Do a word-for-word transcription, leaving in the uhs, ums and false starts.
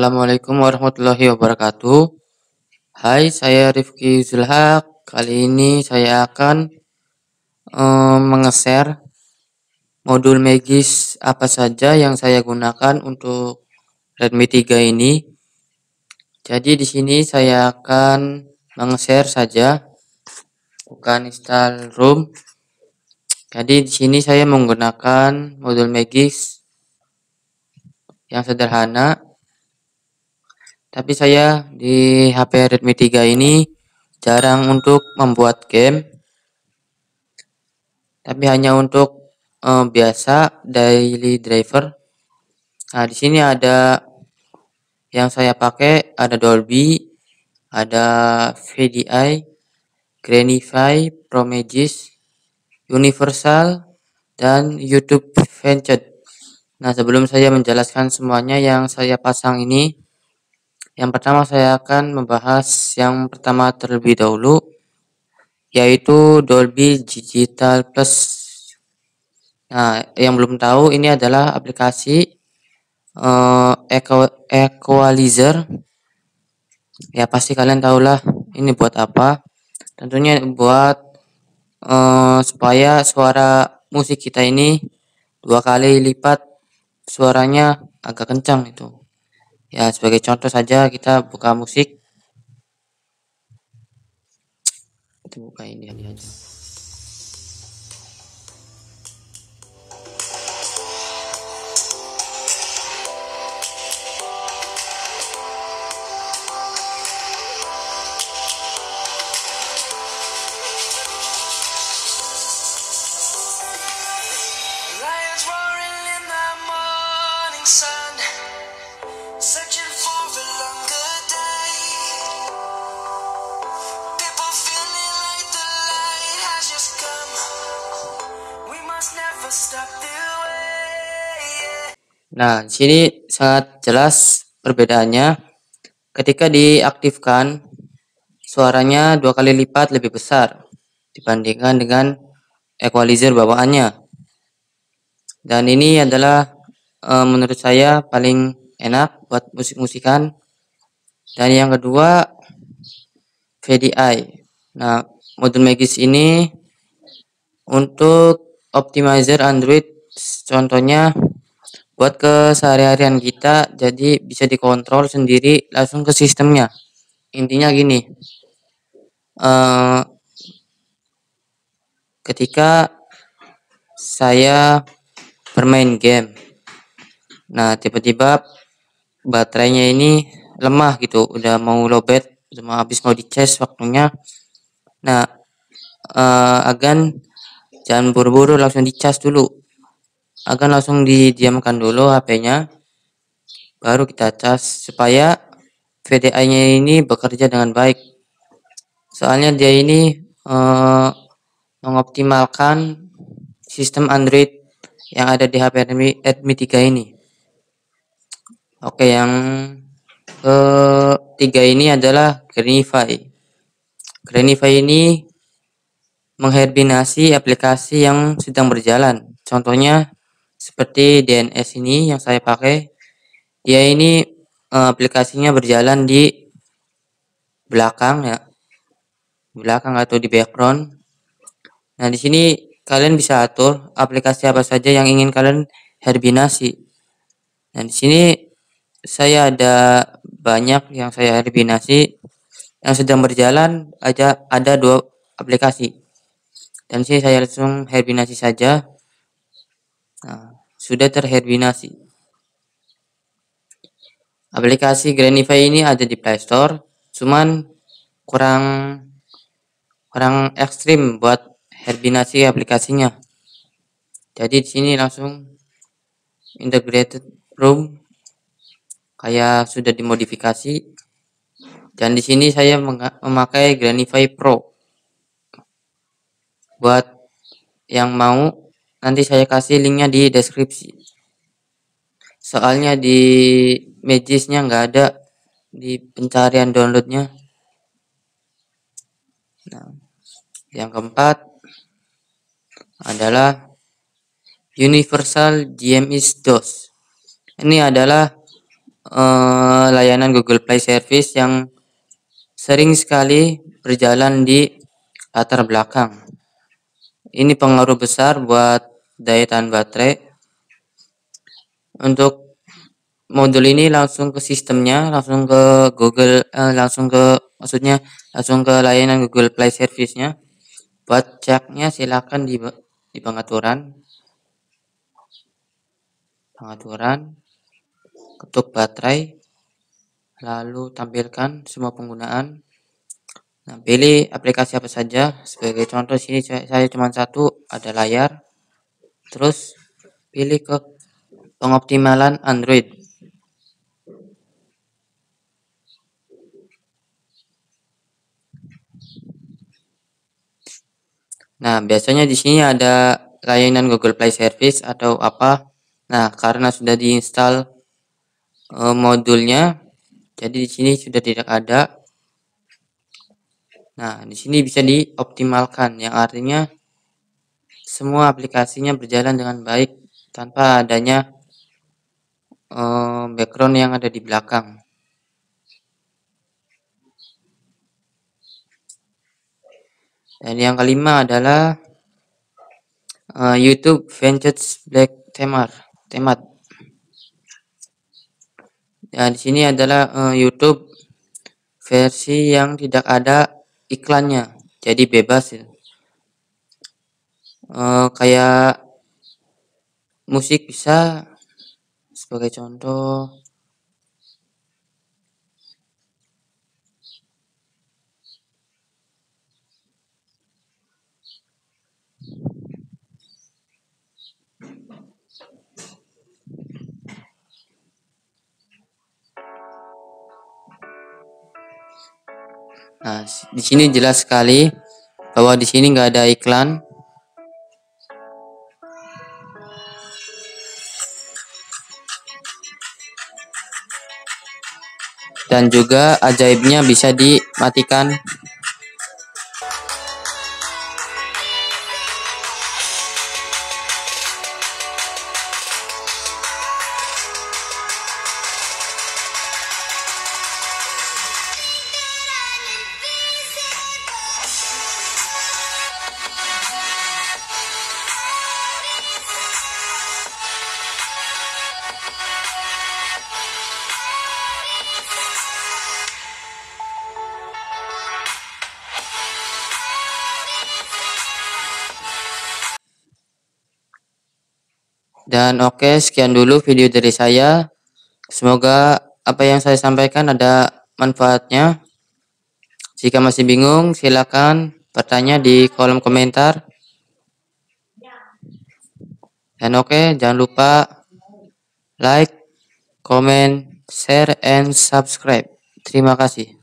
Assalamualaikum warahmatullahi wabarakatuh. Hai, saya Rifki Zulhaq. Kali ini saya akan um, menge-share modul Magis apa saja yang saya gunakan untuk Redmi tiga ini. Jadi di sini saya akan menge-share saja, bukan install ROM. Jadi di sini saya menggunakan modul Magis yang sederhana. Tapi saya di H P Redmi tiga ini jarang untuk membuat game, tapi hanya untuk eh, biasa daily driver. Nah, di sini ada yang saya pakai, ada Dolby, ada V D I, Granify, Promagis, Universal, dan YouTube Fencet. Nah, sebelum saya menjelaskan semuanya yang saya pasang ini, yang pertama saya akan membahas yang pertama terlebih dahulu, yaitu Dolby Digital Plus. Nah, yang belum tahu, ini adalah aplikasi uh, equalizer. Ya, pasti kalian tahulah ini buat apa. Tentunya buat uh, supaya suara musik kita ini dua kali lipat suaranya agak kencang itu. Ya, sebagai contoh saja kita buka musik. Kita buka ini aja. Nah, di sini sangat jelas perbedaannya. Ketika diaktifkan, suaranya dua kali lipat lebih besar dibandingkan dengan equalizer bawaannya. Dan ini adalah e, menurut saya paling enak buat musik-musikan. Dan yang kedua, V D I. Nah, modul Magis ini untuk optimizer Android, contohnya buat keseharian kita, jadi bisa dikontrol sendiri langsung ke sistemnya. Intinya gini, uh, ketika saya bermain game, nah tiba-tiba baterainya ini lemah gitu, udah mau lowbat, udah mau habis mau dicas waktunya. Nah, uh, agan jangan buru-buru langsung dicas dulu, akan langsung didiamkan dulu H P-nya, baru kita cas supaya V D I-nya ini bekerja dengan baik. Soalnya dia ini eh, mengoptimalkan sistem Android yang ada di H P Redmi tiga ini. Oke, yang ketiga ini adalah Granify. Granify ini mengherbinasi aplikasi yang sedang berjalan. Contohnya seperti D N S ini yang saya pakai. Dia ini eh, aplikasinya berjalan di belakang ya, belakang atau di background. Nah, di sini kalian bisa atur aplikasi apa saja yang ingin kalian herbinasi. Nah, di sini saya ada banyak yang saya herbinasi. Yang sedang berjalan aja ada dua aplikasi. Dan sini saya langsung herbinasi saja. Nah, sudah terherbinasi. Aplikasi Granify ini ada di Play Store, cuman kurang kurang ekstrim buat herbinasi aplikasinya. Jadi di sini langsung integrated room kayak sudah dimodifikasi. Dan di sini saya memakai Granify Pro. Buat yang mau, nanti saya kasih linknya di deskripsi. Soalnya di Magisnya nggak ada di pencarian downloadnya. Nah, yang keempat adalah Universal G M I S DOS. Ini adalah uh, layanan Google Play Service yang sering sekali berjalan di latar belakang. Ini pengaruh besar buat daya tahan baterai. Untuk modul ini langsung ke sistemnya, langsung ke Google, eh, langsung ke maksudnya langsung ke layanan Google Play Service-nya. Buat ceknya silakan di di pengaturan, pengaturan, ketuk baterai, lalu tampilkan semua penggunaan. Nah, pilih aplikasi apa saja. Sebagai contoh sini saya, saya cuma satu, ada layar. Terus pilih ke pengoptimalan Android. Nah, biasanya di sini ada layanan Google Play Service atau apa. Nah, karena sudah diinstal e, modulnya, jadi di sini sudah tidak ada. Nah, di sini bisa dioptimalkan, yang artinya semua aplikasinya berjalan dengan baik tanpa adanya e, background yang ada di belakang. Dan yang kelima adalah uh, YouTube Vintage Black Temat. Temat. Ya, di sini adalah uh, YouTube versi yang tidak ada iklannya, jadi bebas. Uh, kayak musik bisa, sebagai contoh. Nah, di sini jelas sekali bahwa di sini nggak ada iklan. Dan juga ajaibnya bisa dimatikan. Dan oke, okay, sekian dulu video dari saya. Semoga apa yang saya sampaikan ada manfaatnya. Jika masih bingung, silakan bertanya di kolom komentar. Dan oke, okay, jangan lupa like, comment, share, and subscribe. Terima kasih.